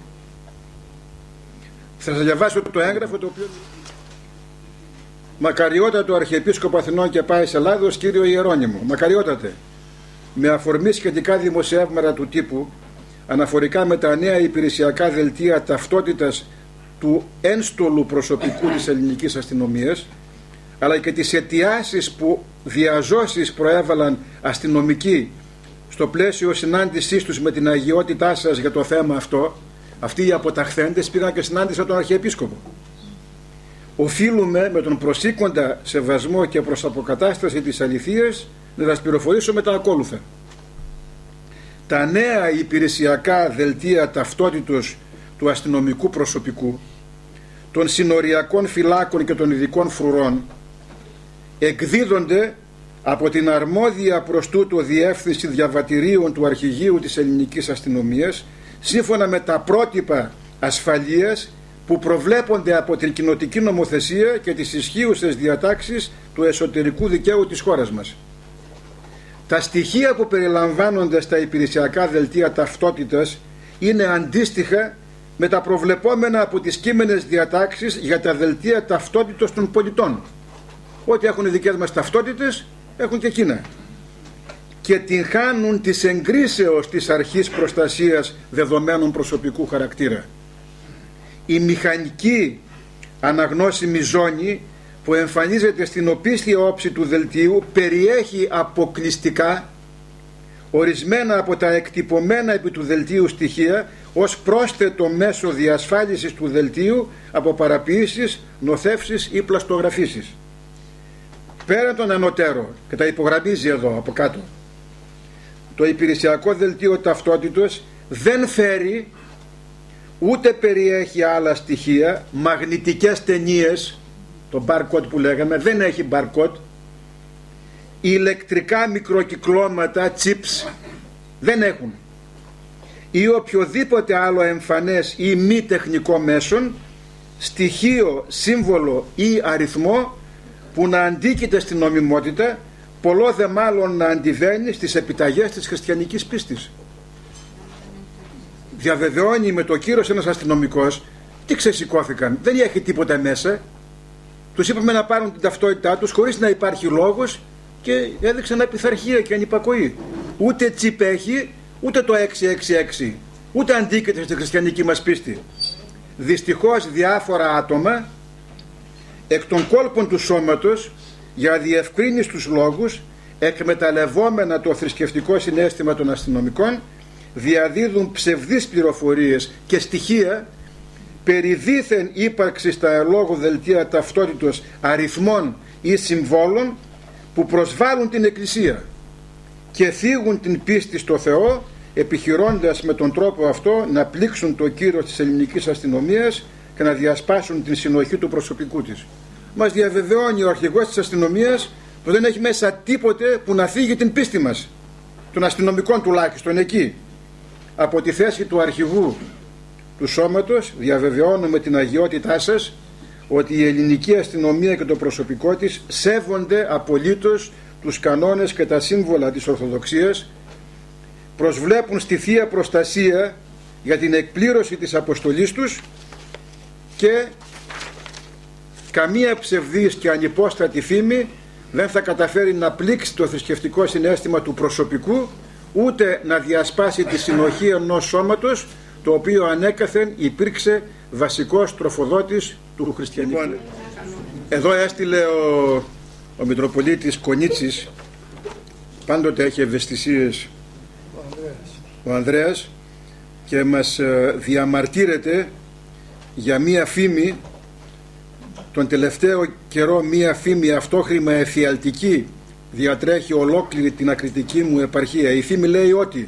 Θα σας διαβάσω το έγγραφο το οποίο... Μακαριότατο Αρχιεπίσκοπο Αθηνών και Πάης Ελλάδος, κύριο Ιερώνυμο, μακαριότατε, με αφορμή σχετικά δημοσιεύματα του τύπου αναφορικά με τα νέα υπηρεσιακά δελτία ταυτότητας του ένστολου προσωπικού της ελληνικής αστυνομίας, αλλά και τις αιτιάσεις που διαζώσεις προέβαλαν αστυνομικοί στο πλαίσιο συνάντησής τους με την αγιότητά σας για το θέμα αυτό, αυτοί οι αποταχθέντες πήγαν και συνάντησαν τον Αρχιεπίσκοπο. Οφείλουμε με τον προσήκοντα σεβασμό και προς αποκατάσταση της αληθείας να σας πληροφορήσουμε τα ακόλουθα. Τα νέα υπηρεσιακά δελτία ταυτότητος του αστυνομικού προσωπικού, των συνοριακών φυλάκων και των ειδικών φρουρών εκδίδονται από την αρμόδια προς τούτο διεύθυνση διαβατηρίων του Αρχηγείου της Ελληνικής Αστυνομίας σύμφωνα με τα πρότυπα ασφαλείας που προβλέπονται από την κοινοτική νομοθεσία και τις ισχύουσες διατάξεις του εσωτερικού δικαίου της χώρας μας. Τα στοιχεία που περιλαμβάνονται στα υπηρεσιακά δελτία ταυτότητας είναι αντίστοιχα με τα προβλεπόμενα από τις κείμενες διατάξεις για τα δελτία ταυτότητος των πολιτών. Ό,τι έχουν οι δικές μας ταυτότητες έχουν και εκείνα, και την χάνουν της εγκρίσεως της αρχής προστασίας δεδομένων προσωπικού χαρακτήρα. Η μηχανική αναγνώσιμη ζώνη που εμφανίζεται στην οπίστια όψη του δελτίου περιέχει αποκλειστικά ορισμένα από τα εκτυπωμένα επί του δελτίου στοιχεία ως πρόσθετο μέσο διασφάλισης του δελτίου από παραποίησεις, νοθεύσεις ή πλαστογραφίσεις. Πέραν των ανωτέρων, και τα υπογραμμίζει εδώ από κάτω, το υπηρεσιακό δελτίο ταυτότητος δεν φέρει ούτε περιέχει άλλα στοιχεία, μαγνητικές ταινίες, το barcode που λέγαμε, δεν έχει barcode, ηλεκτρικά μικροκυκλώματα, chips, δεν έχουν, ή οποιοδήποτε άλλο εμφανές ή μη τεχνικό μέσον, στοιχείο, σύμβολο ή αριθμό που να αντίκειται στην νομιμότητα, πολλό δε μάλλον να αντιβαίνει στις επιταγές της χριστιανικής πίστης. Διαβεβαιώνει με το κύρος ένας αστυνομικός, τι ξεσηκώθηκαν, δεν έχει τίποτα μέσα, τους είπαμε να πάρουν την ταυτότητά τους χωρίς να υπάρχει λόγος και έδειξαν απειθαρχία και ανυπακοή. Ούτε τσίπ έχει, ούτε το έξι έξι έξι, ούτε αντίκειται στη χριστιανική μας πίστη. Δυστυχώς διάφορα άτομα εκ των κόλπων του σώματος, για διευκρίνιστους λόγους, εκμεταλλευόμενα το θρησκευτικό συναίσθημα των αστυνομικών, διαδίδουν ψευδείς πληροφορίες και στοιχεία περί δήθεν ύπαρξης στα ελόγου δελτία ταυτότητος αριθμών ή συμβόλων που προσβάλλουν την Εκκλησία και θίγουν την πίστη στο Θεό, επιχειρώντας με τον τρόπο αυτό να πλήξουν το κύρος της ελληνικής αστυνομίας και να διασπάσουν την συνοχή του προσωπικού της. Μας διαβεβαιώνει ο αρχηγός της αστυνομίας που δεν έχει μέσα τίποτε που να θίγει την πίστη μας, των αστυνομικών τουλάχιστον εκεί. Από τη θέση του αρχηγού του σώματος διαβεβαιώνω με την αγιότητά σας ότι η ελληνική αστυνομία και το προσωπικό της σέβονται απολύτως τους κανόνες και τα σύμβολα της Ορθοδοξίας, προσβλέπουν στη Θεία Προστασία για την εκπλήρωση της αποστολής τους και καμία ψευδής και ανυπόστατη φήμη δεν θα καταφέρει να πλήξει το θρησκευτικό συναίσθημα του προσωπικού, ούτε να διασπάσει τη συνοχή ενός σώματος το οποίο ανέκαθεν υπήρξε βασικός τροφοδότης του χριστιανικού. Λοιπόν, εδώ έστειλε ο, ο Μητροπολίτης Κονίτσης, πάντοτε έχει ευαισθησίες ο Ανδρέας, ο Ανδρέας και μας διαμαρτύρεται για μία φήμη τον τελευταίο καιρό, μία φήμη αυτόχρημα εφιαλτική διατρέχει ολόκληρη την ακριτική μου επαρχία. Η φήμη λέει ότι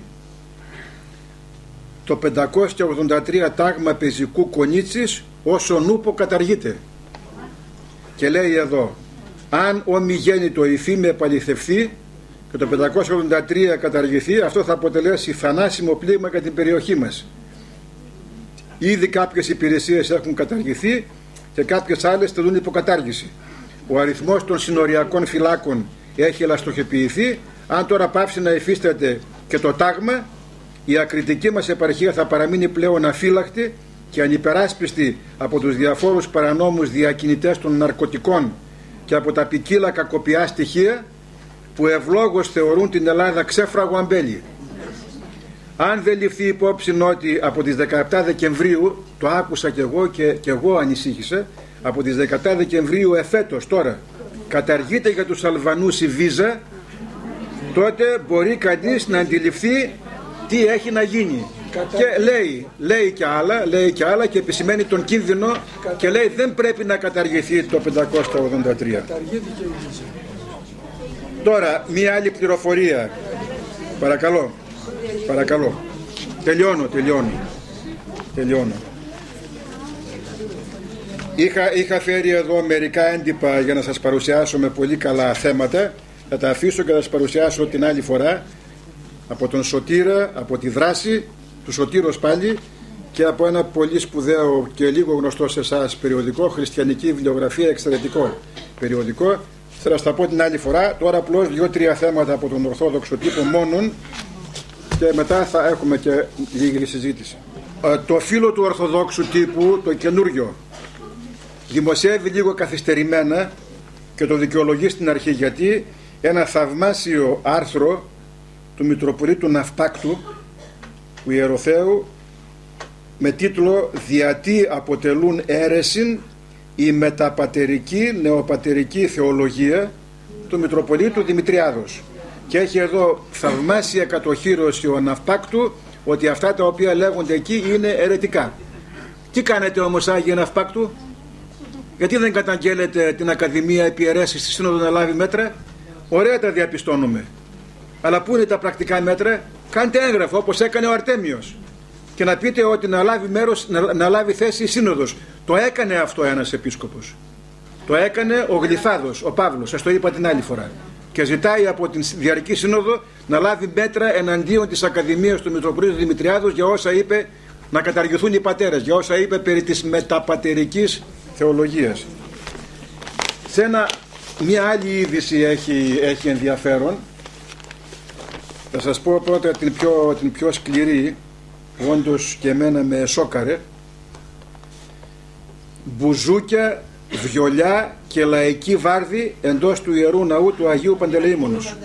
το πεντακόσια ογδόντα τρία τάγμα πεζικού Κονίτσης όσον ούπο καταργείται, και λέει εδώ, αν ομιγέννητο η φήμη επαληθευθεί και το πεντακόσια ογδόντα τρία καταργηθεί, αυτό θα αποτελέσει θανάσιμο πλήγμα για την περιοχή μας. Ήδη κάποιες υπηρεσίες έχουν καταργηθεί και κάποιες άλλες τελούν υποκατάργηση. Ο αριθμός των συνοριακών φυλάκων έχει ελαστοχοποιηθεί. Αν τώρα πάψει να υφίσταται και το τάγμα, η ακριτική μας επαρχία θα παραμείνει πλέον αφύλακτη και ανυπεράσπιστη από τους διαφόρους παρανόμους διακινητές των ναρκωτικών και από τα ποικίλα κακοποιά στοιχεία που ευλόγως θεωρούν την Ελλάδα ξέφραγο αμπέλι. Αν δεν ληφθεί υπόψη ότι από τις δεκαεπτά Δεκεμβρίου, το άκουσα κι εγώ και, και εγώ ανησύχησα, από τις δεκαεπτά Δεκεμβρίου εφέτος τώρα καταργείται για τους Αλβανούς η βίζα, τότε μπορεί κανείς να αντιληφθεί τι έχει να γίνει. Κατα... Και λέει, λέει και άλλα, λέει και άλλα και επισημαίνει τον κίνδυνο. Κατα... και λέει δεν πρέπει να καταργηθεί το πεντακόσια ογδόντα τρία. Καταργήθηκε η βίζα. Τώρα μία άλλη πληροφορία, παρακαλώ. Παρακαλώ. Τελειώνω, τελειώνω. Τελειώνω. Είχα, είχα φέρει εδώ μερικά έντυπα για να σας παρουσιάσω με πολύ καλά θέματα. Θα τα αφήσω και θα σας παρουσιάσω την άλλη φορά από τον Σωτήρα, από τη δράση του Σωτήρος πάλι, και από ένα πολύ σπουδαίο και λίγο γνωστό σε εσάς περιοδικό, Χριστιανική Βιβλιογραφία, εξαιρετικό περιοδικό. Θα σας τα πω την άλλη φορά. Τώρα απλώς δύο-τρία θέματα από τον Ορθόδοξο τύπο μόνον και μετά θα έχουμε και λίγη συζήτηση. Το φύλλο του Ορθοδόξου τύπου, το καινούριο, δημοσιεύει λίγο καθυστερημένα και το δικαιολογεί στην αρχή, γιατί ένα θαυμάσιο άρθρο του Μητροπολίτου Ναυπάκτου του Ιεροθέου με τίτλο «Διατί αποτελούν αίρεσιν η μεταπατερική νεοπατερική θεολογία» του Μητροπολίτου Δημητριάδος, και έχει εδώ θαυμάσια κατοχύρωση ο Ναυπάκτου ότι αυτά τα οποία λέγονται εκεί είναι αιρετικά. Τι κάνετε όμως, Άγιε Ναυπάκτου? Γιατί δεν καταγγέλλετε την Ακαδημία Επιαιρέσεις στη Σύνοδο να λάβει μέτρα? Ωραία τα διαπιστώνουμε, αλλά πού είναι τα πρακτικά μέτρα? Κάντε έγγραφο όπως έκανε ο Αρτέμιος και να πείτε ότι να λάβει, μέρος, να, να λάβει θέση η Σύνοδος. Το έκανε αυτό ένας επίσκοπος. Το έκανε ο Γλυφάδος, ο Παύλος, σας το είπα την άλλη φορά. Και ζητάει από την Διαρκή Σύνοδο να λάβει μέτρα εναντίον της Ακαδημίας του Μητροπολίτου Δημητριάδος για όσα είπε να καταργηθούν οι πατέρες, για όσα είπε περί της μεταπατερικής θεολογίας. Σε ένα, μια άλλη είδηση έχει, έχει ενδιαφέρον. Θα σας πω πρώτα την πιο, την πιο σκληρή, που όντως και εμένα με σόκαρε. Μπουζούκια, βιολιά και λαϊκή βάρδη εντός του Ιερού Ναού του Αγίου Παντελεήμονος.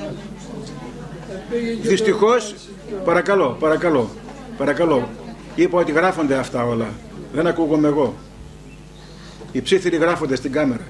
Δυστυχώς, παρακαλώ, παρακαλώ, παρακαλώ, είπα ότι γράφονται αυτά όλα, δεν ακούγομαι εγώ. Οι ψήθυροι γράφονται στην κάμερα.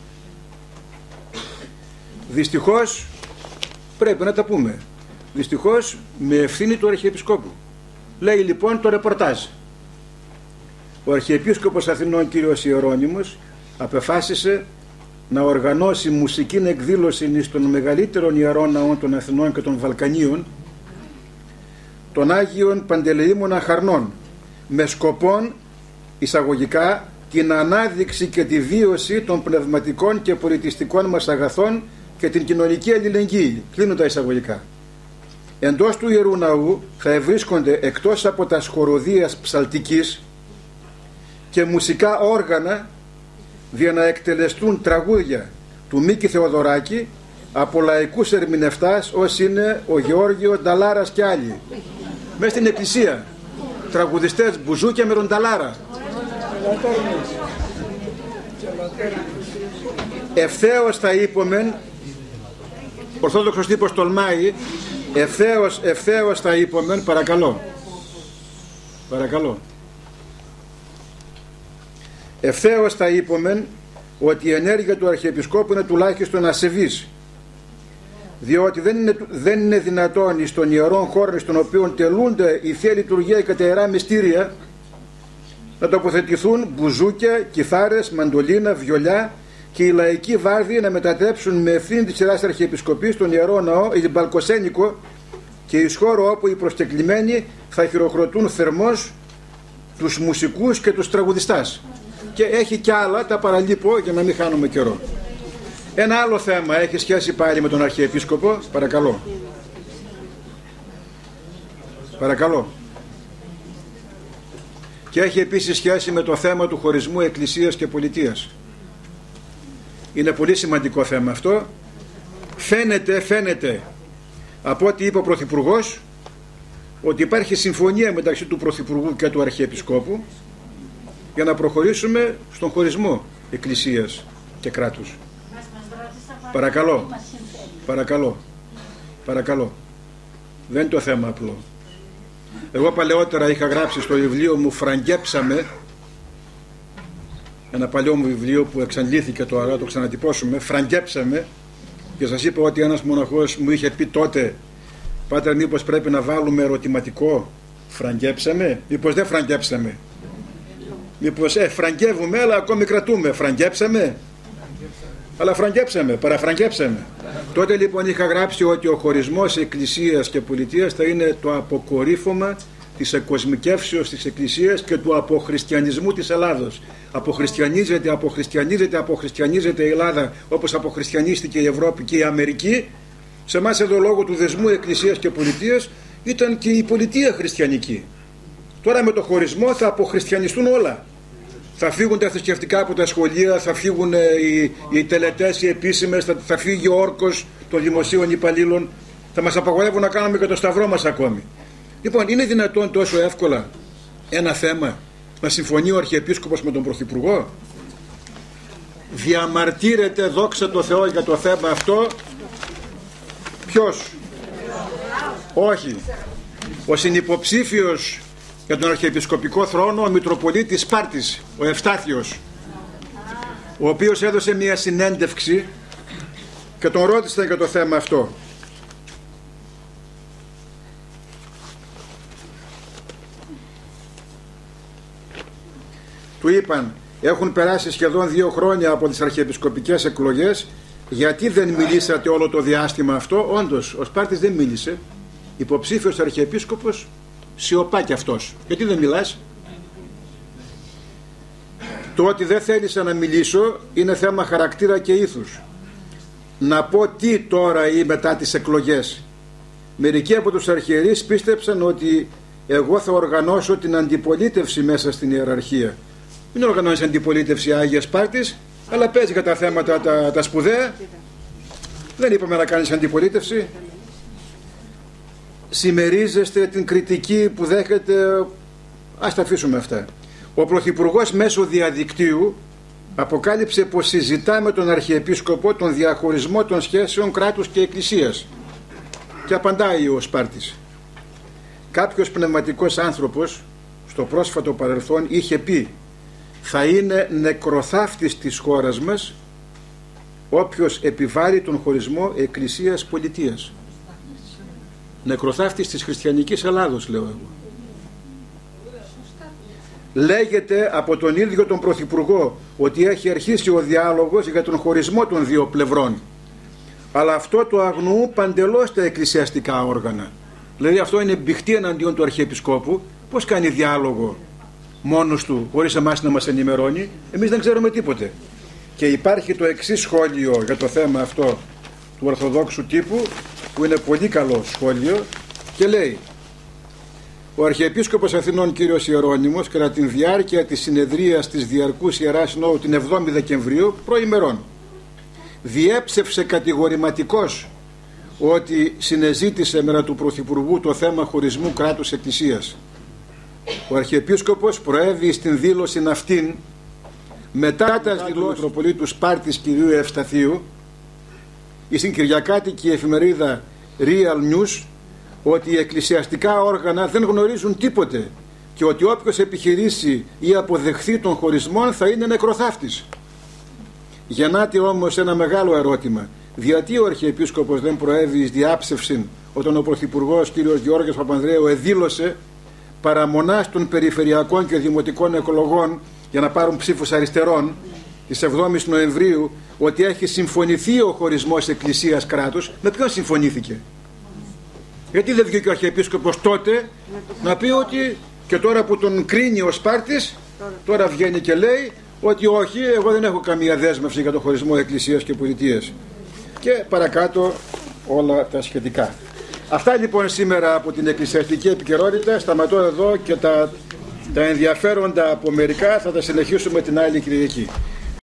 Δυστυχώς πρέπει να τα πούμε. Δυστυχώς με ευθύνη του Αρχιεπισκόπου. Λέει λοιπόν το ρεπορτάζ: ο Αρχιεπίσκοπος Αθηνών κύριος Ιερώνυμος απεφάσισε να οργανώσει μουσική εκδήλωση εις των μεγαλύτερων ιερών ναών των Αθηνών και των Βαλκανίων, των Άγιων Παντελεήμωνα Χαρνών, με σκοπόν εισαγωγικά την ανάδειξη και τη βίωση των πνευματικών και πολιτιστικών μας αγαθών και την κοινωνική αλληλεγγύη. Κλείνουν τα εισαγωγικά. Εντός του Ιερού Ναού θα ευρίσκονται, εκτός από τα χοροδίας ψαλτικής και μουσικά όργανα, για να εκτελεστούν τραγούδια του Μίκη Θεοδωράκη από λαϊκούς ερμηνευτάς όσοι είναι ο Γεώργιο Νταλάρας και άλλοι. Μες στην εκκλησία τραγουδιστές μπουζούκια με τον Νταλάρα. Ευθέως θα είπομεν, Ορθόδοξος τύπος τολμάει, ευθέως, ευθέως θα είπομεν, παρακαλώ, παρακαλώ, ευθέως θα είπομεν ότι η ενέργεια του Αρχιεπισκόπου είναι τουλάχιστον ασεβής, διότι δεν είναι, δεν είναι δυνατόν στον ιερών χώρων στον οποίο τελούνται η Θεία Λειτουργία και τα Ιερά Μυστήρια να τοποθετηθούν μπουζούκια, κιθάρες, μαντολίνα, βιολιά και οι λαϊκοί βάρδιοι να μετατρέψουν με ευθύνη της Ιεράς Αρχιεπισκοπής στον Ιερό Ναό ή μπαλκοσένικο και εις χώρο όπου οι προσκεκλημένοι θα χειροκροτούν θερμός τους μουσικούς και τους τραγουδιστάς. Και έχει κι άλλα, τα παραλείπω για να μην χάνουμε καιρό. Ένα άλλο θέμα έχει σχέση πάλι με τον Αρχιεπίσκοπο, παρακαλώ. Παρακαλώ. Και έχει επίσης σχέση με το θέμα του χωρισμού εκκλησίας και πολιτείας. Είναι πολύ σημαντικό θέμα αυτό. Φαίνεται, φαίνεται από ό,τι είπε ο Πρωθυπουργός ότι υπάρχει συμφωνία μεταξύ του Πρωθυπουργού και του Αρχιεπισκόπου για να προχωρήσουμε στον χωρισμό εκκλησίας και κράτους. Παρακαλώ, παρακαλώ, παρακαλώ. Δεν είναι το θέμα απλό. Εγώ παλαιότερα είχα γράψει στο βιβλίο μου «Φραγκέψαμε», ένα παλιό μου βιβλίο που εξαντλήθηκε τώρα, το ξανατυπώσουμε, «Φραγκέψαμε», και σας είπα ότι ένας μοναχός μου είχε πει τότε: «Πάτερ, μήπως πρέπει να βάλουμε ερωτηματικό, φραγκέψαμε, μήπως δεν φραγκέψαμε, μήπως ε, φραγκεύουμε αλλά ακόμη κρατούμε, φραγκέψαμε». Αλλά φραγκέψαμε, παραφραγκέψαμε. Τότε λοιπόν είχα γράψει ότι ο χωρισμός εκκλησίας και πολιτείας θα είναι το αποκορύφωμα της εκκοσμικεύσεως της εκκλησίας και του αποχριστιανισμού της Ελλάδος. Αποχριστιανίζεται, αποχριστιανίζεται, αποχριστιανίζεται η Ελλάδα όπως αποχριστιανίστηκε η Ευρώπη και η Αμερική. Σε εμάς εδώ λόγω του δεσμού εκκλησίας και πολιτείας ήταν και η πολιτεία χριστιανική. Τώρα με το χωρισμό θα αποχριστιανιστούν όλα. Θα φύγουν τα θρησκευτικά από τα σχολεία, θα φύγουν οι, οι τελετές, οι επίσημες, θα, θα φύγει ο όρκος των δημοσίων υπαλλήλων, θα μας απαγορεύουν να κάνουμε και το σταυρό μας ακόμη. Λοιπόν, είναι δυνατόν τόσο εύκολα ένα θέμα να συμφωνεί ο Αρχιεπίσκοπος με τον Πρωθυπουργό? Διαμαρτύρεται, δόξα τω Θεώ, για το θέμα αυτό ποιος? Όχι. Ο συνυποψήφιος για τον Αρχιεπισκοπικό θρόνο, ο Μητροπολίτης Σπάρτης, ο Ευστάθιος, ο οποίος έδωσε μια συνέντευξη και τον ρώτησαν για το θέμα αυτό. Του είπαν, έχουν περάσει σχεδόν δύο χρόνια από τις αρχιεπισκοπικές εκλογές, γιατί δεν μιλήσατε όλο το διάστημα αυτό? Όντως, ο Σπάρτης δεν μίλησε. Υποψήφιος αρχιεπίσκοπος, σιωπά κι αυτός. Γιατί δεν μιλάς? Το ότι δεν θέλησα να μιλήσω είναι θέμα χαρακτήρα και ήθους. Να πω τι τώρα ή μετά τις εκλογές? Μερικοί από τους αρχιερείς πίστεψαν ότι εγώ θα οργανώσω την αντιπολίτευση μέσα στην ιεραρχία. Μην οργανώσει αντιπολίτευση Άγια Σπάρτης, αλλά παίζει για τα θέματα τα, τα σπουδαία. Δεν είπαμε να κάνεις αντιπολίτευση. Συμμερίζεστε την κριτική που δέχεται? Ας τα αφήσουμε αυτά. Ο Πρωθυπουργός μέσω διαδικτύου αποκάλυψε πως συζητά με τον Αρχιεπίσκοπο τον διαχωρισμό των σχέσεων κράτους και εκκλησίας. Και απαντάει ο Σπάρτης. Κάποιος πνευματικός άνθρωπος στο πρόσφατο παρελθόν είχε πει, θα είναι νεκροθάφτης της χώρας μας όποιος επιβάλλει τον χωρισμό εκκλησίας-πολιτείας. Νεκροθάφτης της χριστιανικής Ελλάδος, λέω εγώ. Λέγεται από τον ίδιο τον Πρωθυπουργό ότι έχει αρχίσει ο διάλογος για τον χωρισμό των δύο πλευρών, αλλά αυτό το αγνοούν παντελώς τα εκκλησιαστικά όργανα. Δηλαδή αυτό είναι μπηχτή εναντίον του Αρχιεπισκόπου. Πώς κάνει διάλογο μόνος του, χωρίς εμάς να μας ενημερώνει? Εμείς δεν ξέρουμε τίποτε. Και υπάρχει το εξής σχόλιο για το θέμα αυτό του Ορθοδόξου τύπου, που είναι πολύ καλό σχόλιο, και λέει: ο Αρχιεπίσκοπος Αθηνών κύριος Ιερώνυμος, κατά τη διάρκεια της συνεδρίας της Διαρκούς Ιεράς Συνόδου την εβδόμη Δεκεμβρίου προημερών, διέψευσε κατηγορηματικός ότι συνεζήτησε μέρα του Πρωθυπουργού το θέμα χωρισμού κράτους εκκλησίας. Ο Αρχιεπίσκοπος προέβη στην δήλωση αυτήν μετά τα δηλώσεις του Μητροπολίτου Σπάρτης κυρίου Ευσταθίου η συγκυριακάτικη εφημερίδα Real News ότι οι εκκλησιαστικά όργανα δεν γνωρίζουν τίποτε και ότι όποιος επιχειρήσει ή αποδεχθεί τον χωρισμό θα είναι νεκροθάφτης. Γεννάται όμως ένα μεγάλο ερώτημα. Γιατί ο Αρχιεπίσκοπος δεν προέβη εις διάψευση όταν ο Πρωθυπουργός κ. Γεώργιος Παπανδρέου εδήλωσε παραμονάς των περιφερειακών και δημοτικών εκλογών για να πάρουν ψήφους αριστερών της εβδόμης Νοεμβρίου ότι έχει συμφωνηθεί ο χωρισμός εκκλησίας κράτους? Με ποιον συμφωνήθηκε? Γιατί δεν βγήκε ο Αρχιεπίσκοπος τότε να πει ότι, και τώρα που τον κρίνει ο Σπάρτης, τώρα βγαίνει και λέει ότι όχι, εγώ δεν έχω καμία δέσμευση για το χωρισμό εκκλησίας και πολιτείας, και παρακάτω όλα τα σχετικά. Αυτά λοιπόν σήμερα από την εκκλησιαστική επικαιρότητα. Σταματώ εδώ και τα, τα ενδιαφέροντα από μερικά θα τα συνεχίσουμε την άλλη Κυριακή.